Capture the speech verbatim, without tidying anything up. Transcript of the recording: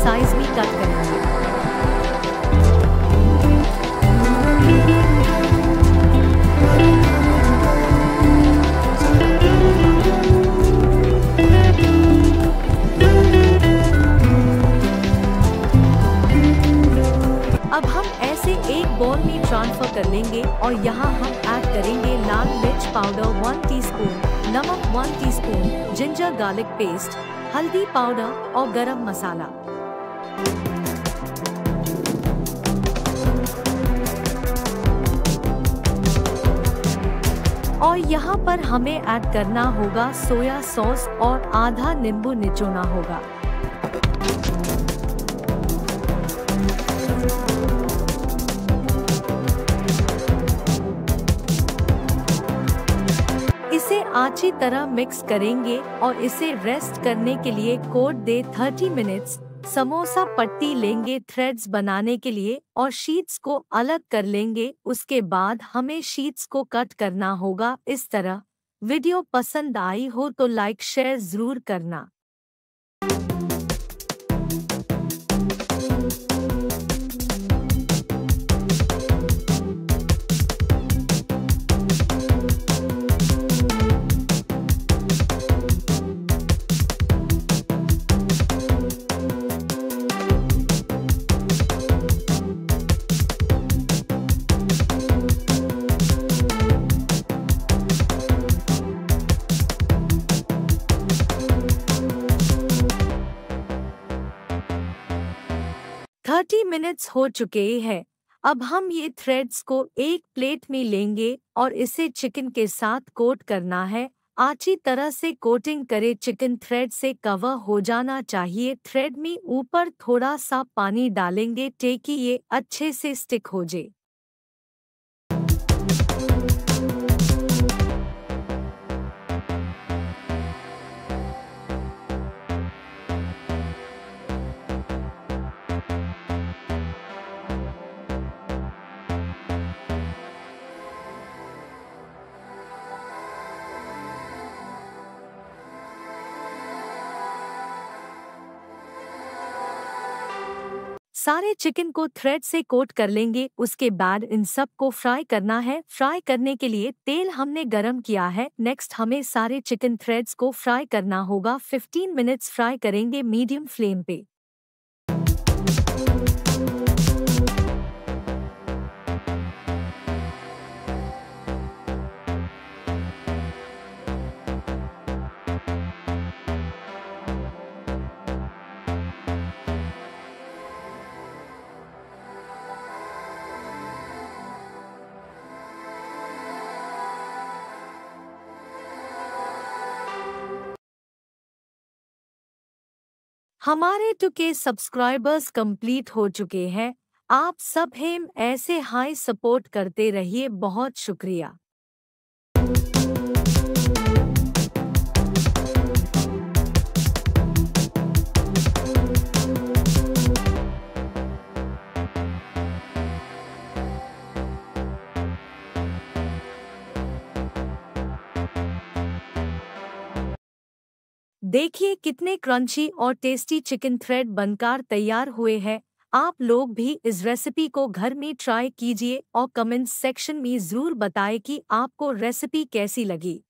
Size में cut करेंगे। अब हम ऐसे एक बाउल में ट्रांसफर कर लेंगे और यहाँ हम ऐड करेंगे लाल मिर्च पाउडर वन टीस्पून, नमक one teaspoon, ginger garlic paste, हल्दी पाउडर और गरम मसाला। और यहाँ पर हमें ऐड करना होगा सोया सॉस और आधा नींबू निचोड़ना होगा। इसे अच्छी तरह मिक्स करेंगे और इसे रेस्ट करने के लिए छोड़ दे तीस मिनट्स। समोसा पट्टी लेंगे थ्रेड्स बनाने के लिए और शीट्स को अलग कर लेंगे। उसके बाद हमें शीट्स को कट करना होगा इस तरह। वीडियो पसंद आई हो तो लाइक शेयर जरूर करना। तीस मिनट्स हो चुके हैं। अब हम ये थ्रेड्स को एक प्लेट में लेंगे और इसे चिकन के साथ कोट करना है। अच्छी तरह से कोटिंग करें। चिकन थ्रेड से कवर हो जाना चाहिए। थ्रेड में ऊपर थोड़ा सा पानी डालेंगे ताकि ये अच्छे से स्टिक हो जाए। सारे चिकन को थ्रेड से कोट कर लेंगे। उसके बाद इन सब को फ्राई करना है। फ्राई करने के लिए तेल हमने गरम किया है। नेक्स्ट हमें सारे चिकन थ्रेड्स को फ्राई करना होगा। पंद्रह मिनट्स फ्राई करेंगे मीडियम फ्लेम पे। हमारे टू के सब्सक्राइबर्स कंप्लीट हो चुके हैं। आप सब हम ऐसे हाई सपोर्ट करते रहिए। बहुत शुक्रिया। देखिए कितने क्रंची और टेस्टी चिकन थ्रेड बनकर तैयार हुए हैं। आप लोग भी इस रेसिपी को घर में ट्राई कीजिए और कमेंट सेक्शन में ज़रूर बताएं कि आपको रेसिपी कैसी लगी।